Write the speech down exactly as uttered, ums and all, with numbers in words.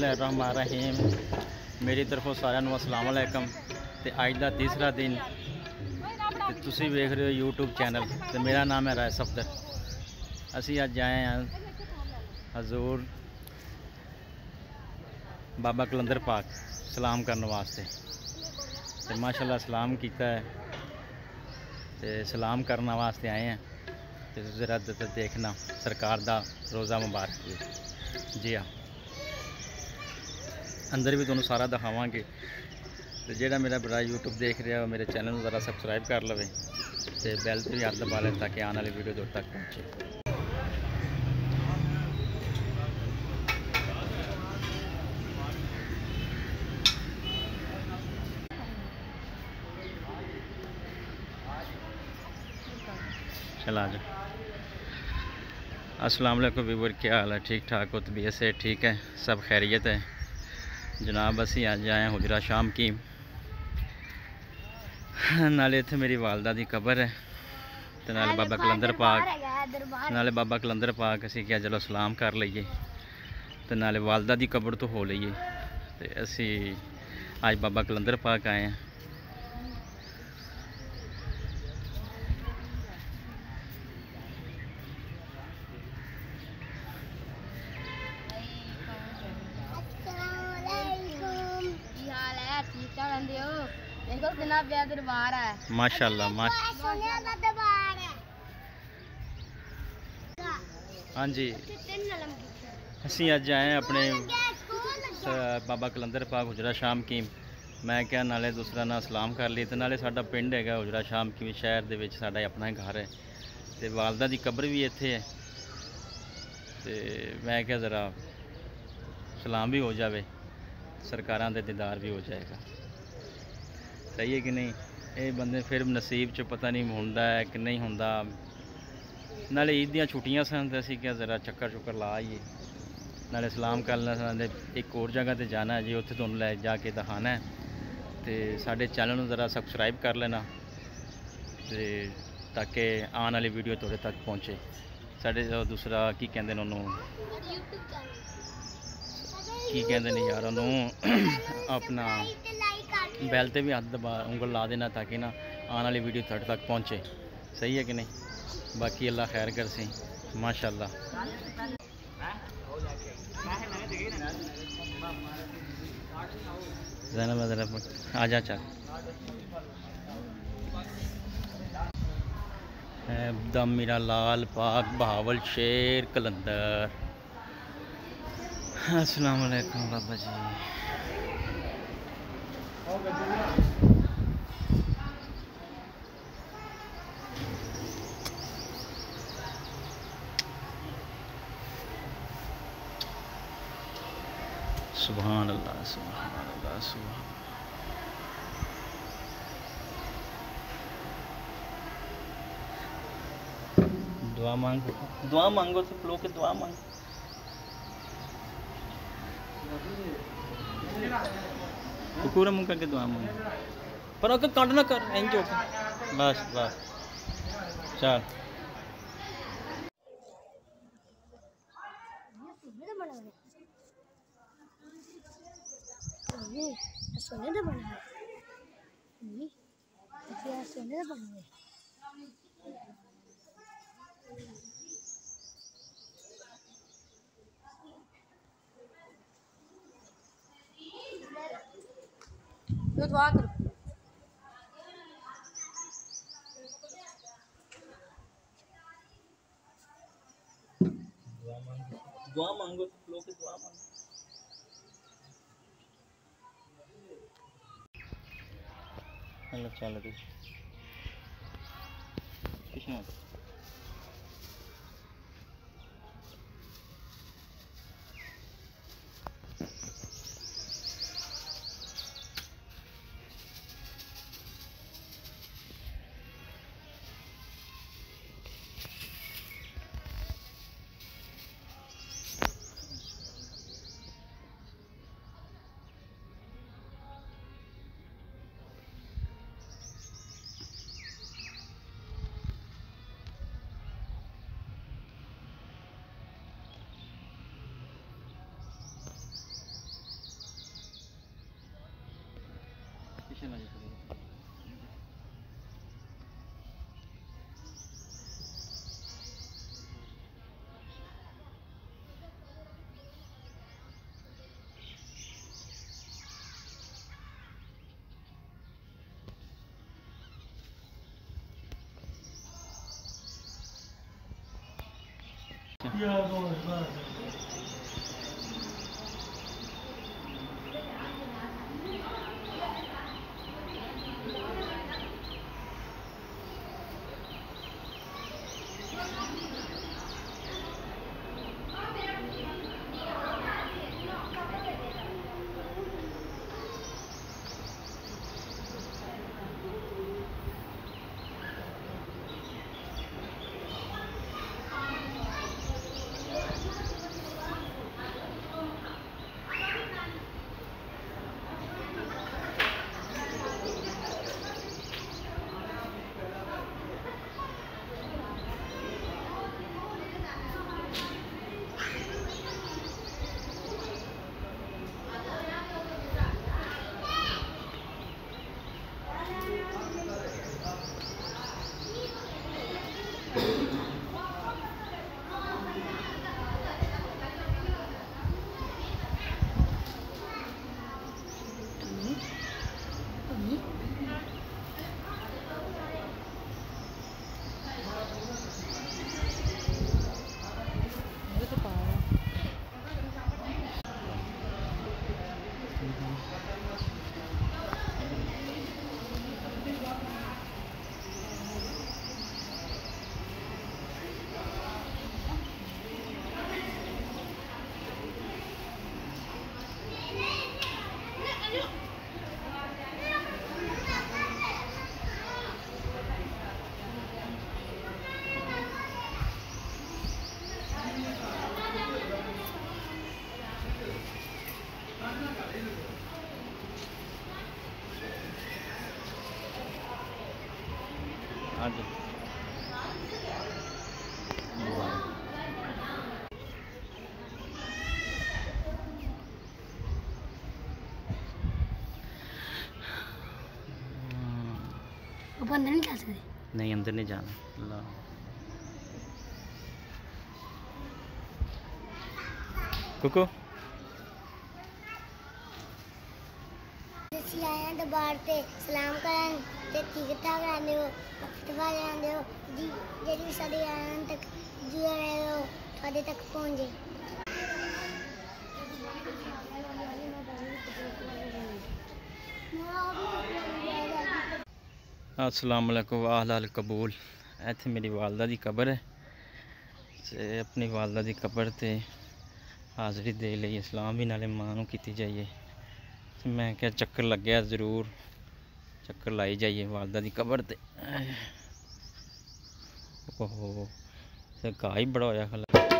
बिस्मिल्लाहिर्रहमानिर्रहीम। मेरी तरफों सारिਆਂ ਨੂੰ अस्सलाम वालेकुम। ते अज का तीसरा दिन ते तुसी वेख रहे हो यूट्यूब चैनल ते मेरा नाम है राय सफदर। असी अज आए हैं हजूर बाबा कलंदर पाक सलाम करने वास्ते। ते माशाल्लाह सलाम किया है ते सलाम करने वास्ते आए हैं। तो जरा देखना सरकार का रोज़ा मुबारक जी। जी हाँ, अंदर भी तुहानू सारा दिखावांगे। तो जेड़ा मेरा बड़ा यूट्यूब देख रहा है मेरे चैनल को ज़रा सबसक्राइब कर लवे तो बैल से भी हाथ दबा लें ताकि आने वाली वीडियो दूर तक पहुँचे। चला जाओ। अस्सलाम वालेकुम व्यूअर, क्या हाल है? ठीक ठाक हो? तबीयत से ठीक है? सब खैरियत है जनाब। असी अज आए हुजरा शाम की नाले इत्थे मेरी वालदा दी कबर है तो नाले बाबा कलंदर पाक नाले बाबा कलंदर पाक असी क्या चलो सलाम कर लीए तो नाले वालदा दी कबर तो हो लीए। तो असी अज बाबा कलंदर पाक आए हैं। माशाल्लाह हाँ जी, असी अज आए हैं अपने बाबा कलंदर पाक हुजरा शाम की। मैं क्या नाले दूसरा ना सलाम कर ली तो नाले साडा पिंड है हुजरा शाम की शहर दे विच साडा अपना घर है तो वालदा दी कबर भी इत्थे है। तो मैं क्या ज़रा सलाम भी हो जाए, सरकारां दे दीदार भी हो जाएगा। सही है कि नहीं? ये बंदे फिर नसीब च पता नहीं होंदा है कि नहीं होंदा। नाले ईद दियां छुट्टियां सन तो असी क्या ज़रा चक्कर चुक्कर ला आइए नाले सलाम करना। एक और जगह ते जाना है जी, उत्थे तुहानू लै जाके दिखाना है। तो साडे चैनल को ज़रा सबसक्राइब कर लेना तो ताकि आने वाली वीडियो तुहाडे तक पहुँचे। साडे दूसरा की कहंदे ने उन्होंने की कहंदे ने यार उन्होंने अपना बैल ते भी हाथ दबा उंगल ला देना ताकि ना आने वाली वीडियो तुहाडे तक पहुँचे। सही है कि नहीं? बाकी अल्लाह खैर कर सी माशाल्लाह। आजा चल एकदम मेरा लाल पाक बहावल शेर कलंदर। अस्सलाम वालेकुम बाबा जी। सुभान अल्लाह सुभान अल्लाह सुभान। दुआ मांगो दुआ मांगो सब लोग के दुआ मांगो। पूरा मुंह करके दुआ मांगो पर ओके कट ना कर इंज हो बस बस चल। सोने का बना है सोने का बना है। तो दुआ करो दुआ मांगो दुआ मांगो लोग दुआ मांगो। चलो चलो किसने हाँ जी ऊपर अंदर नहीं जा सकते। नहीं अंदर नहीं जाना। अल्लाह कुकू दरबार से सलाम करन ते टिकटा करांदे हो इतफा करांदे हो जी जेडी साडी आन तक जी रहे हो थोड़े तक पहुंच जाए। अस्सलाम वालेकुम वाहलाल कबूल। इत्थे मेरी वालदा दी कबर है ते अपनी वालदा दी कबर ते हाज़री दे लई इस्लाम भी नाले मां नूं कीती जाइए। मैं क्या चक्कर लग्या जरूर चक्कर लाई जाइए वालदा दी कबर ते। ओहो घाह ही बड़ा होया खला।